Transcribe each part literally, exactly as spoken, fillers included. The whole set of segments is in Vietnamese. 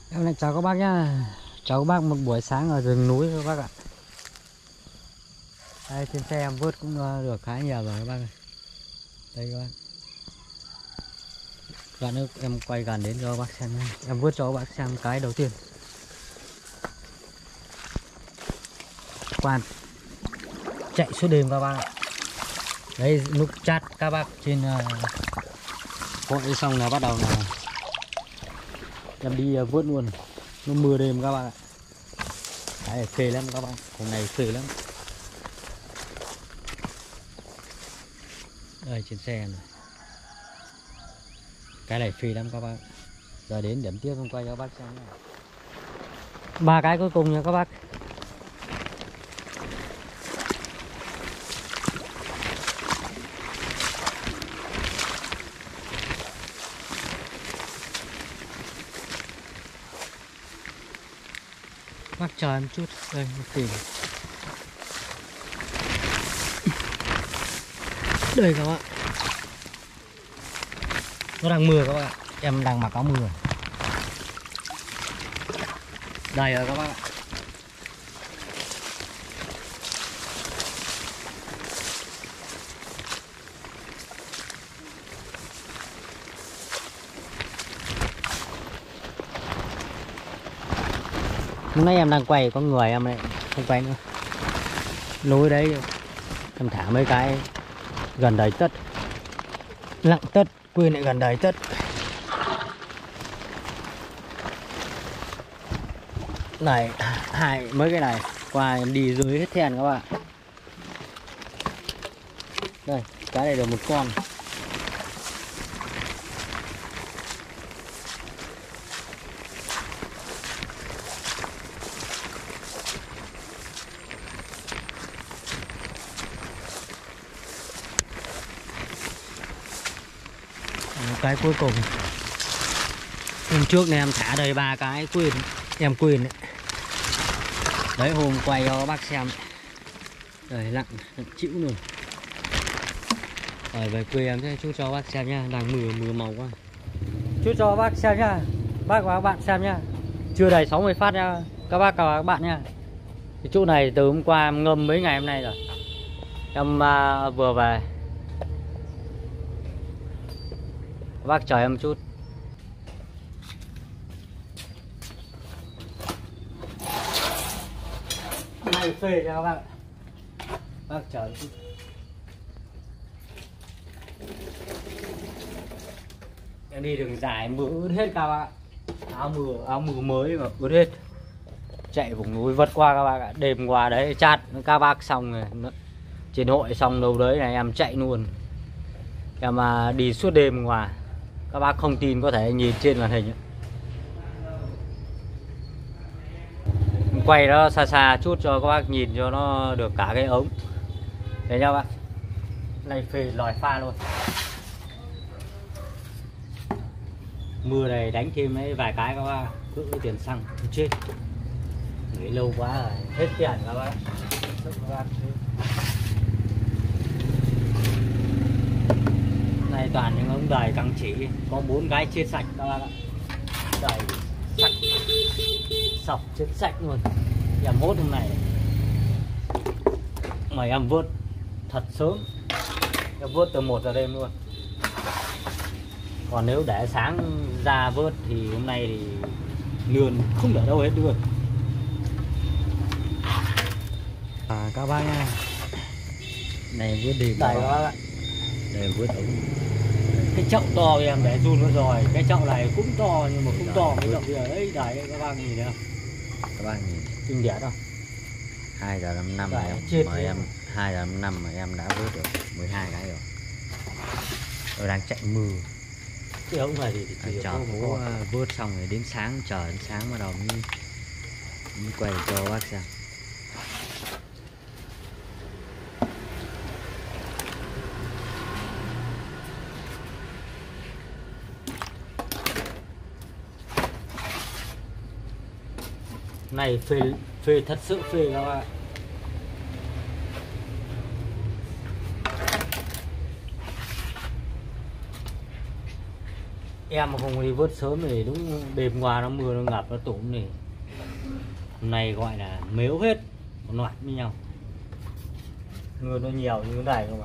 Em lại chào các bác nhá. Chào các bác một buổi sáng ở rừng núi các bác ạ. Đây, trên xe em vớt cũng được khá nhiều rồi các bác ơi. Đây các bác. Đoạn nữa em quay gần đến cho các bác xem nha. Em vớt cho các bác xem cái đầu tiên. Quan chạy suốt đêm các bác ạ. Đấy, lúc chat các bác trên hội uh, xong là bắt đầu là em đi uh, vớt luôn. Nó mưa đêm các bác ạ. Đấy, phê lắm các bác. Hôm nay phê lắm. Đây trên xe này. Cái này phê lắm các bác. Giờ đến điểm tiếp không quay cho các bác xem nha. Ba cái cuối cùng nha các bác. Bác chờ em chút. Đây một tìm. Đây các bạn. Nó đang mưa các bạn. Em đang mặc áo mưa. Đây rồi các bạn. Hôm nay em đang quay có người em lại không quay nữa. Lối đấy em thả mấy cái gần đầy tất. Lặng tất, quên lại gần đầy tất. Này, hai mấy cái này qua em đi dưới hết thèn các bạn. Đây, cái này được một con. Cái cuối cùng hôm trước này em thả đầy ba cái quên em quên đấy. Đấy hôm quay cho các bác xem đây lặng, lặng chịu luôn. Rồi về quê em sẽ chút cho các bác xem nha. Đang mưa mưa màu quá. Chút cho các bác xem nha. Bác và các bạn xem nha. Chưa đầy sáu mươi phát nha các bác và các bạn nha. Cái chỗ này từ hôm qua em ngâm mấy ngày hôm nay rồi. Em uh, vừa về. Các bác chờ em một chút. Này phê cho các bác. Bác chờ một chút. Em đi đường dài mưa ướt hết các bác. Áo mưa, áo mưa mới mà ướt hết. Chạy vùng núi vượt qua các bác ạ. Đêm qua đấy chat các bác xong rồi. Trên hội xong đâu đấy này em chạy luôn. Em mà đi suốt đêm ngoài. Các bác không tin có thể nhìn trên màn hình. Quay nó xa xa chút cho các bác nhìn cho nó được cả cái ống. Đấy nha bác. Này phê lòi pha luôn. Mưa này đánh thêm mấy vài cái các bác. Cứ tiền xăng chết. Nghỉ lâu quá rồi. Hết tiền các bác. Các bác. Này toàn những ống đầy căng chỉ. Có bốn cái chết sạch các bác ạ. Đầy sạch. Sọc chết sạch luôn. Em hốt hôm này mà em vớt thật sớm. Em vớt từ một giờ đêm luôn. Còn nếu để sáng ra vớt thì hôm nay thì lươn không để đâu hết luôn. À, các bác nha. Này vớt đêm đây các bác ạ. Đây vớt ống. Cái chậu to em để run nó rồi. Cái chậu này cũng to nhưng mà không to cái chậu kia ấy. Đấy các bác nhìn thấy không? Các bác nhìn kinh điển không? hai giờ năm năm mà em mà em hai giờ năm mà em đã vớt được mười hai cái rồi. Tôi đang chạy mưa. Cái ống này thì, thì, thì chờ bố vớt xong rồi đến sáng, chờ đến sáng bắt đầu mới, mới quay cho bác xem. Này phê phê thật sự phê các bạn. em mà không đi vớt sớm thì đúng đêm qua nó mưa nó ngập nó tủng thì hôm nay gọi là mếu hết một loạt với nhau, mưa nó nhiều như thế này không ạ.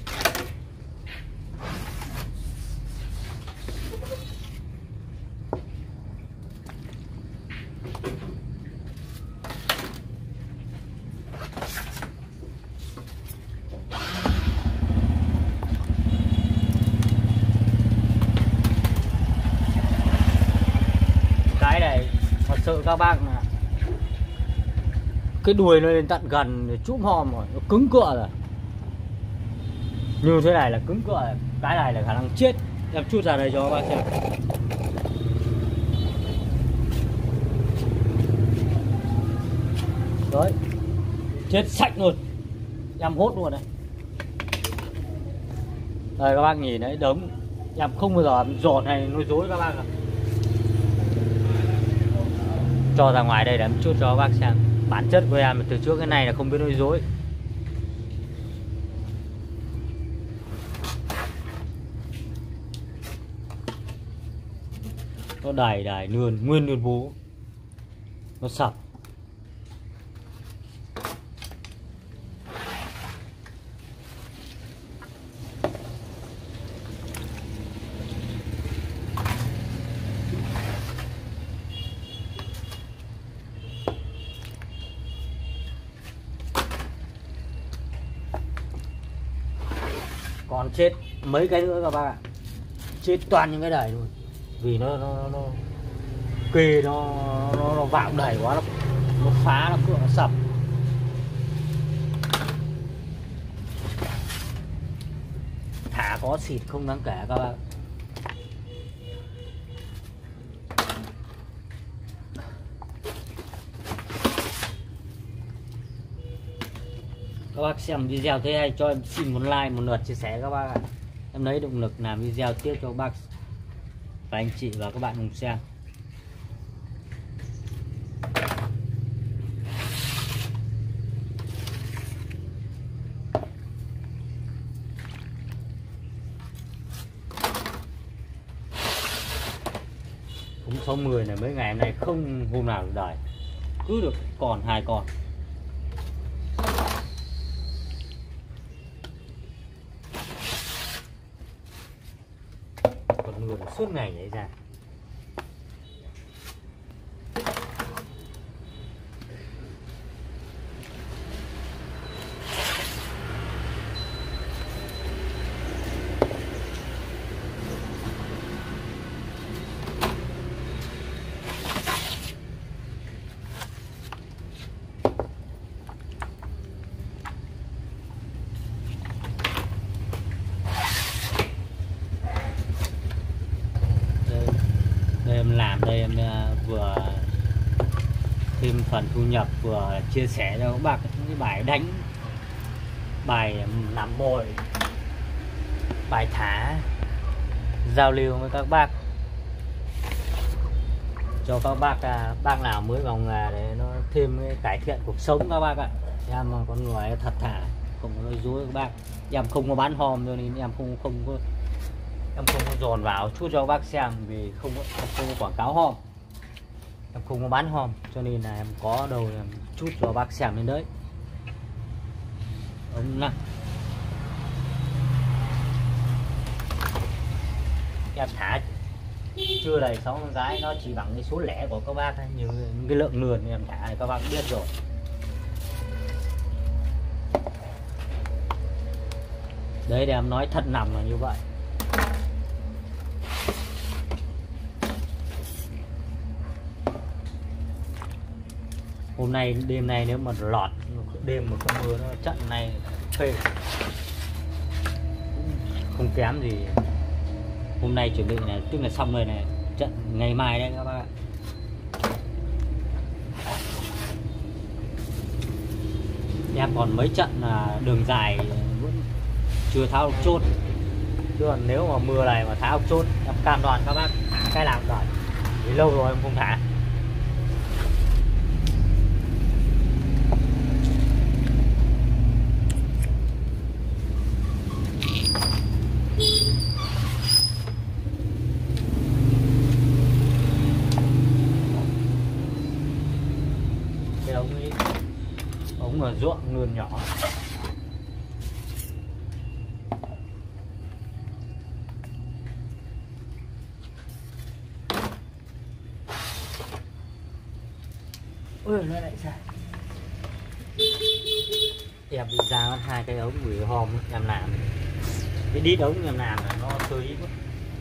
Cái này thật sự các bác là cái đuôi nó lên tận gần để chũm hòm rồi, nó cứng cựa rồi. Như thế này là cứng cựa rồi. Cái này là khả năng chết. Em chút ra đây cho các bác xem. Đấy, chết sạch luôn. Em hốt luôn đấy. Đây các bác nhìn đấy, đống. Em không bao giờ em dồn hay nói dối các bác ạ. Cho ra ngoài đây để em chút cho các bác xem. Bản chất của em từ trước cái này là không biết nói dối. Nó đầy đầy nườn, nguyên nườn bố. Nó sập. Còn chết mấy cái nữa các bác ạ. Chết toàn những cái đầy luôn. Vì nó nó nó, nó kê nó nó, nó vào đầy quá, nó nó phá, nó cửa nó sập. Thả có xịt không đáng kể các bác. Các bác xem video thấy hay cho em xin một like, một lượt chia sẻ các bác ạ. Em lấy động lực làm video tiếp cho các bác và anh chị và các bạn cùng xem. Cũng số mười này mấy ngày hôm nay không hôm nào được đời. Cứ được còn hai con. Còn người suốt ngày nhảy ra. Em làm đây em vừa thêm phần thu nhập vừa chia sẻ cho các bác những cái bài đánh, bài làm bồi, bài thả, giao lưu với các bác, cho các bác bác nào mới vào nghề để nó thêm cái cải thiện cuộc sống các bác ạ. Em là con người thật thà, không có nói dối các bác. Em không có bán hòm cho nên em không không có em không có dồn vào chút cho các bác xem, vì không có, em không có quảng cáo hòm, em không có bán hòm cho nên là em có đâu em chút cho các bác xem lên đấy. Đúng nào. Em thả chưa đầy sáu con gái, nó chỉ bằng cái số lẻ của các bác ấy. Nhưng cái lượng lườn em thả thì các bác biết rồi. Đấy, để em nói thật nằm là như vậy. Hôm nay đêm nay nếu mà lọt đêm mà không mưa nó trận này phê, không kém gì. Hôm nay chuẩn bị này tức là xong rồi này, trận ngày mai đấy các bác ạ. Em còn mấy trận là đường dài vẫn chưa tháo được chốt, chứ còn nếu mà mưa này mà tháo được chốt em cam đoan các bác cái làm rồi. Vì lâu rồi em không thả. ống ấy, ống ở ruộng luôn nhỏ. Ôi nó lại ra. Em bị ra mất hai cái ống bị hòm em làm. Cái đít ống em làm là nó sơ ít quá.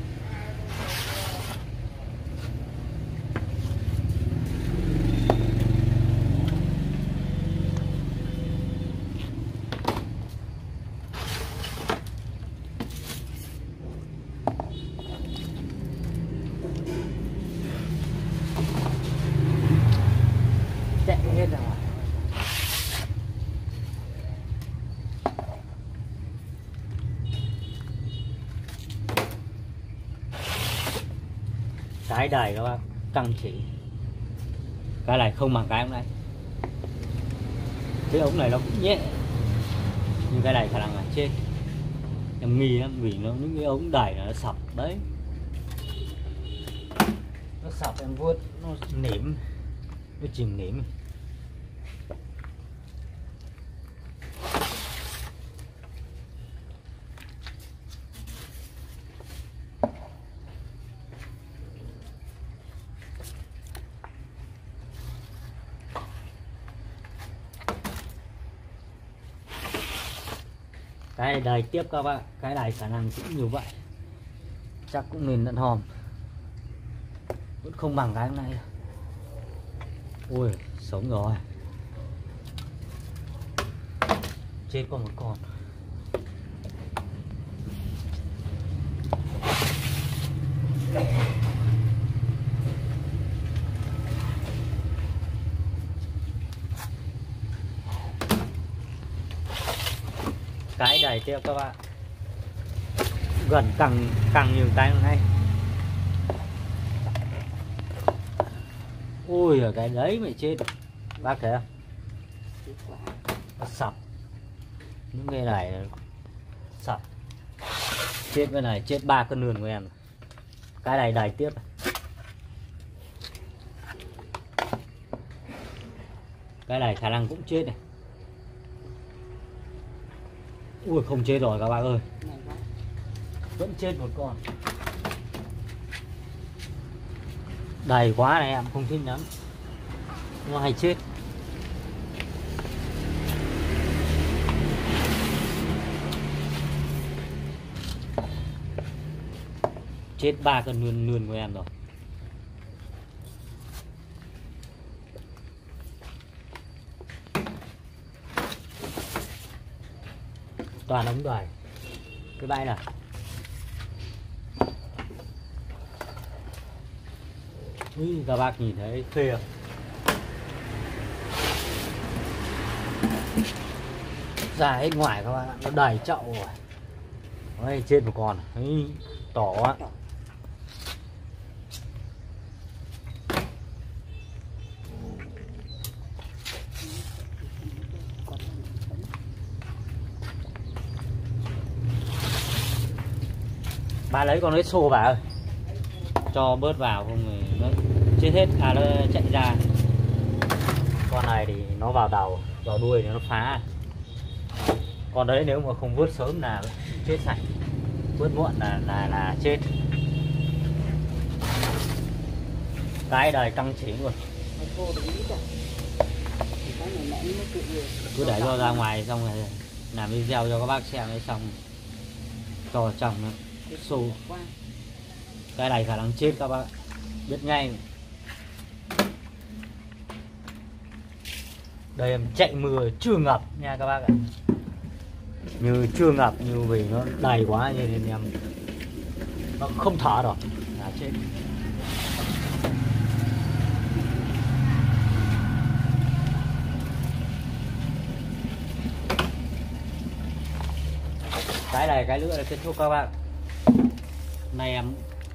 Chạy hết rồi. Cái đài các bác căng chỉ, cái này không bằng cái ống này. Cái ống này nó cũng nhẹ nhưng cái này khả năng là chết. Em nghi lắm vì nó những cái ống đài nó sập đấy, nó sập em vuốt nó nỉm, nó chìm nỉm. Cái đài tiếp các bạn, cái đài khả năng cũng như vậy, chắc cũng nên lẫn hòm, vẫn không bằng cái này. Ui sống rồi, chết còn một con. Cái đài tiếp các bạn gần căng căng như cái này. Ui ở cái đấy mày chết bác thấy không, nó sập những cái này sập chết. Cái này chết ba cân lươn của em. Cái này đài tiếp, cái này khả năng cũng chết này. Ui không chết rồi các bạn ơi, vẫn chết một con. Đầy quá này em không thích lắm, nó hay chết. Chết ba cân lươn lươn của em rồi. Toàn ống đài cái bay này. Ui, các bác nhìn thấy phê không? Ra hết ngoài các bạn ạ, nó đầy chậu rồi. Đấy, chết một con. Đấy, tỏ quá. Bà lấy con ấy xô vào ơi, cho bớt vào không thì nó chết hết. À nó chạy ra. Con này thì nó vào đầu, vào đuôi thì nó phá. Con đấy nếu mà không vớt sớm là chết sạch, vớt muộn là là là chết. Cái đời căng chỉ luôn. Cứ để cho ra ngoài xong rồi làm video cho các bác xem đấy, xong cho chồng nó xô. Cái này khả năng chết các bác biết ngay. Đây em chạy mưa chưa ngập nha các bác ạ, như chưa ngập, như vì nó đầy quá nên em nó không thở được là chết. Cái này cái nữa là kết thúc các bạn. Này em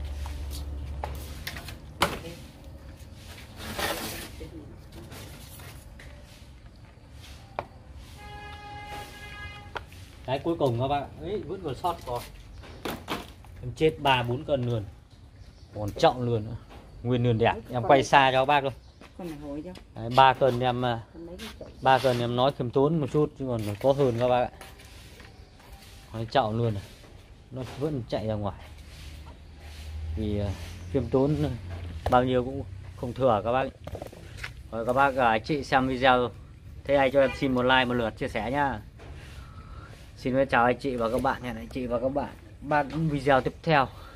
cái cuối cùng các bạn ấy vẫn còn sót còn em chết ba bốn cân luôn, còn trọng luôn nữa, nguyên lươn đẹp. Em quay xa cho các bác luôn. Con này hồi cho. Đấy, ba cân em Con lấy cái chậu. ba cân em nói khiêm tốn một chút chứ còn có hơn các bác ạ. Nói chậu luôn này. Nó vẫn chạy ra ngoài vì uh, khiêm tốn bao nhiêu cũng không thừa các bác. Rồi các bác anh chị xem video thấy ai cho em xin một like một lượt chia sẻ nhá. Xin chào anh chị và các bạn, hẹn anh chị và các bạn bắt video tiếp theo.